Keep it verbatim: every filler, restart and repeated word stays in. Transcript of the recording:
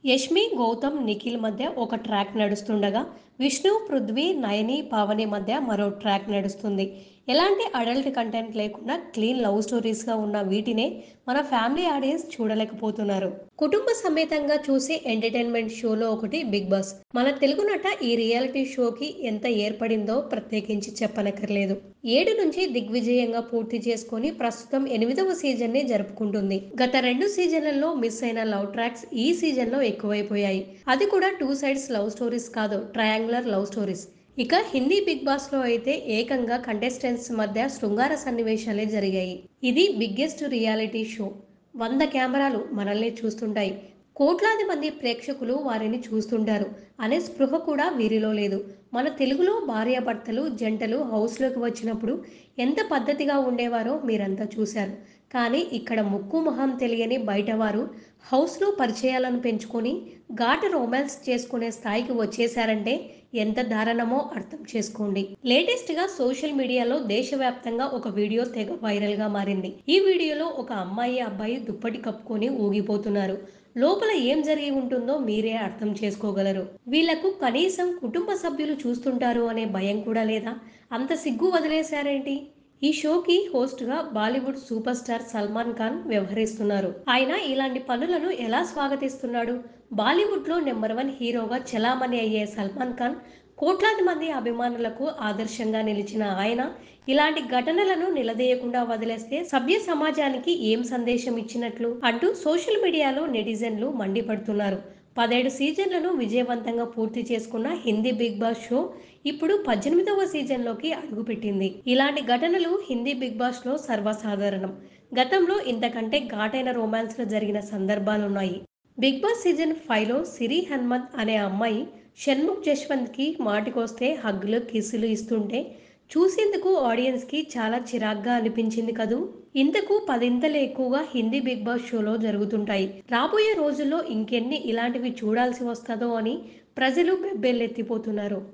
యష్మి, గౌతమ్, నిఖిల్ మధ్య ఒక ట్రాక్ నడుస్తుండగా, విష్ణు, పృథ్వీ, నయని, పావని మధ్య మరో ట్రాక్ నడుస్తుంది. ఎలాంటి అడల్ట్ కంటెంట్ లేకుండా క్లీన్ లవ్ స్టోరీస్గా ఉన్న వీటినే మన ఫ్యామిలీ ఆడియన్స్ చూడలేకపోతున్నారు. కుటుంబ సమేతంగా చూసే ఎంటర్టైన్మెంట్ షోలో ఒకటి బిగ్ బాస్. మన తెలుగు నట ఈ రియాలిటీ షోకి ఎంత ఏర్పడిందో ప్రత్యేకించి చెప్పనక్కర్లేదు. ఏడు నుంచి దిగ్విజయంగా పూర్తి చేసుకొని ప్రస్తుతం ఎనిమిదవ సీజన్ ని జరుపుకుంటుంది. గత రెండు సీజన్లలో మిస్ అయిన లవ్ ట్రాక్స్ ఈ సీజన్ లో ఎక్కువైపోయాయి. అది కూడా టూ సైడ్స్ లవ్ స్టోరీస్ కాదు, ట్రయాంగులర్ లవ్ స్టోరీస్. ఇక హిందీ బిగ్ బాస్ లో అయితే ఏకంగా కంటెస్టెంట్స్ మధ్య శృంగార సన్నివేశాలే జరిగాయి. ఇది బిగ్గెస్ట్ రియాలిటీ షో. వంద కెమెరాలు మనల్ని చూస్తుంటాయి, కోట్లాది మంది ప్రేక్షకులు వారిని చూస్తుంటారు అనే స్పృహ కూడా వీరిలో లేదు. మన తెలుగులో భార్యాభర్తలు జంటలు హౌస్లోకి వచ్చినప్పుడు ఎంత పద్ధతిగా ఉండేవారో మీరంతా చూశారు. కానీ ఇక్కడ ముక్కు మొహం తెలియని బయటవారు హౌస్లో పరిచయాలను పెంచుకొని ఘాటు రొమాన్స్ చేసుకునే స్థాయికి వచ్చేశారంటే ఎంత దారుణమో అర్థం చేసుకోండి. లేటెస్ట్ గా సోషల్ మీడియాలో దేశవ్యాప్తంగా ఒక వీడియో తెగ వైరల్ గా మారింది. ఈ వీడియోలో ఒక అమ్మాయి అబ్బాయి దుప్పటి కప్పుకొని ఊగిపోతున్నారు. లోపల ఏం జరిగి ఉంటుందో మీరే అర్థం చేసుకోగలరు. వీళ్లకు కనీసం కుటుంబ సభ్యులు చూస్తుంటారు అనే భయం కూడా లేదా? అంత సిగ్గు వదిలేశారేంటి? ఈ షోకి హోస్ట్ గా Bollywood superstar Salman Khan వ్యవహరిస్తున్నారు. ఆయన ఇలాంటి పనులను ఎలా స్వాగతిస్తున్నాడు? బాలీవుడ్ లో నెంబర్ వన్ హీరోగా చలామణి అయ్యే సల్మాన్ ఖాన్, కోట్లాది మంది అభిమానులకు ఆదర్శంగా నిలిచిన ఆయన ఇలాంటి ఘటనలను నిలదీయకుండా వదిలేస్తే సభ్య సమాజానికి ఏం సందేశం ఇచ్చినట్లు అంటూ సోషల్ మీడియాలో నెటిజన్లు మండిపడుతున్నారు. పదేడు సీజన్లను విజయవంతంగా పూర్తి చేసుకున్న హిందీ బిగ్ బాస్ షో ఇప్పుడు పద్దెనిమిదవ సీజన్లోకి అడుగుపెట్టింది. ఇలాంటి ఘటనలు హిందీ బిగ్ బాస్ లో సర్వసాధారణం. గతంలో ఇంతకంటే ఘాటైన రొమాన్స్లు జరిగిన సందర్భాలున్నాయి. బిగ్ బాస్ సీజన్ ఫైవ్ లో సిరి హనుమంత్ అనే అమ్మాయి షణ్ముఖ్ జశ్వంత్ కి మాటికొస్తే హగ్గులు కిస్సులు ఇస్తుంటే చూసేందుకు ఆడియన్స్ కి చాలా చిరాగ్గా అనిపించింది కదూ. ఇంతకు పదింతలు ఎక్కువగా హిందీ బిగ్ బాస్ షోలో జరుగుతుంటాయి. రాబోయే రోజుల్లో ఇంకెన్ని ఇలాంటివి చూడాల్సి వస్తుందో అని ప్రజలు బెంబేలెత్తిపోతున్నారు.